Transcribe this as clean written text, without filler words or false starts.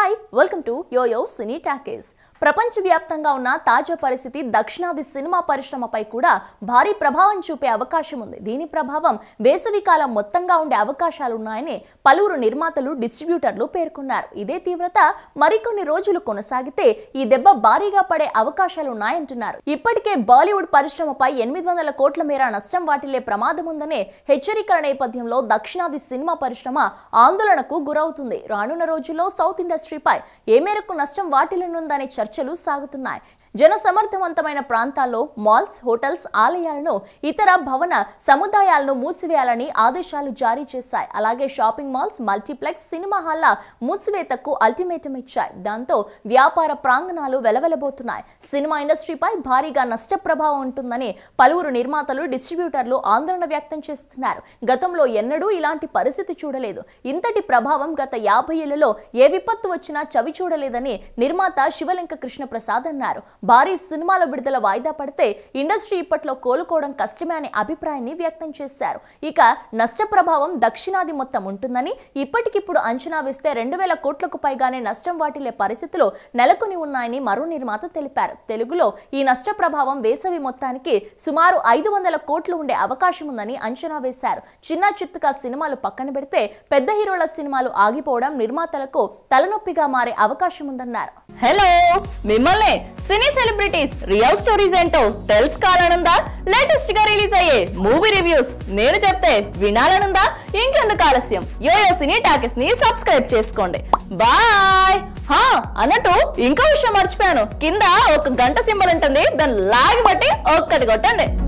Hi welcome to YoYo Cine Talkies. ప్రపంచవ్యాప్తంగా ఉన్న తాజా పరిస్థితి దక్షిణాది సినిమా పరిశ్రమపై కూడా భారీ ప్రభావం చూపే అవకాశం ఉంది. దీని ప్రభావం వేసవికాలం మొత్తంగా ఉండే అవకాశాలున్నాయని పలువురు నిర్మాతలు, డిస్ట్రిబ్యూటర్లు పేర్కొన్నారు. ఇదే తీవ్రత మరికొన్ని రోజులు కొనసాగితే ఈ దెబ్బ భారీగా పడే అవకాశాలున్నాయంటున్నారు. ఇప్పటికే బాలీవుడ్ పరిశ్రమపై 800 కోట్ల మేర నష్టం వాటిల్లే ప్రమాదం ఉందనే హెచ్చరికల నేపథ్యంలో దక్షిణాది సినిమా పరిశ్రమ ఆందోళనకు గురవుతుంది. రానున్న రోజుల్లో సౌత్ ఇండస్ట్రీపై ఏ మేరకు నష్టం వాటిల్లనుందనే చర్చలు సాగుతున్నాయి. జన సమర్థవంతమైన ప్రాంతాల్లో మాల్స్, హోటల్స్, ఆలయాలను, ఇతర భవన సముదాయాలను మూసివేయాలని ఆదేశాలు జారీ చేశాయి. అలాగే షాపింగ్ మాల్స్, మల్టీప్లెక్స్, సినిమా హాల్ల మూసివేతకు అల్టిమేటం ఇచ్చాయి. దాంతో వ్యాపార ప్రాంగణాలు వెలవెలబోతున్నాయి. సినిమా ఇండస్ట్రీపై భారీగా నష్ట ప్రభావం ఉంటుందని పలువురు నిర్మాతలు, డిస్ట్రిబ్యూటర్లు ఆందోళన వ్యక్తం చేస్తున్నారు. గతంలో ఎన్నడూ ఇలాంటి పరిస్థితి చూడలేదు. ఇంతటి ప్రభావం గత 50 ఏళ్లలో ఏ విపత్తు వచ్చినా చవి చూడలేదని నిర్మాత శివలింక కృష్ణప్రసాద్ అన్నారు. భారీ సినిమాల విడుదల వాయిదా పడితే ఇండస్ట్రీ ఇప్పట్లో కోలుకోవడం కష్టమే అనే అభిప్రాయాన్ని వ్యక్తం చేశారు. ఇక నష్ట ప్రభావం దక్షిణాది మొత్తం ఉంటుందని, ఇప్పటికిప్పుడు అంచనా వేస్తే 2000 కోట్లకు పైగానే నష్టం వాటిల్లే పరిస్థితులు నెలకొని ఉన్నాయని మరో నిర్మాత తెలిపారు. తెలుగులో ఈ నష్ట ప్రభావం వేసవి మొత్తానికి సుమారు 500 కోట్లు ఉండే అవకాశం ఉందని అంచనా వేశారు. చిన్న చిత్తుగా సినిమాలు పక్కన పెడితే పెద్ద హీరోల సినిమాలు ఆగిపోవడం నిర్మాతలకు తలనొప్పిగా మారే అవకాశం ఉందన్నారు. హలో, మిమ్మల్ని సినీ సెలబ్రిటీస్ రియల్ స్టోరీస్ ఏంటో తెలుసుకోవాలనుందా? లేటెస్ట్ గా రిలీజ్ అయ్యే మూవీ రివ్యూస్ నేను చెప్తే వినాలనుందా? ఇంకెందుకు ఆలస్యం, యోయో సినీ టాకీస్ ని సబ్స్క్రైబ్ చేసుకోండి. బాయ్. అన్నట్టు ఇంకో విషయం మర్చిపోయాను, కింద ఒక గంట సింబల్ ఉంటుంది, దాన్ని లాగి బట్టి ఒక్కటి కొట్టండి.